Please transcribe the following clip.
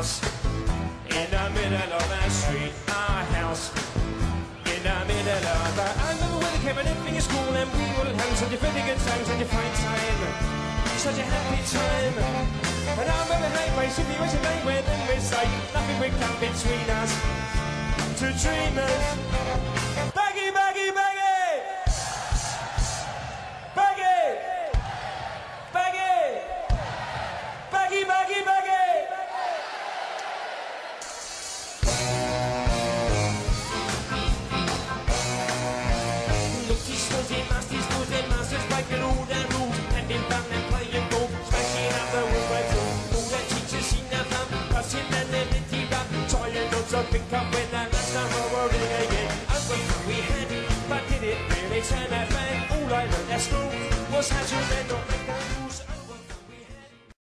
house. In the middle of the street, our house. In the middle of the... I remember when it came and everything is cool and we all at home, such a very good time, such a fine time, such a happy time. And I remember how basically was a day when then we say nothing would come between us, two dreamers.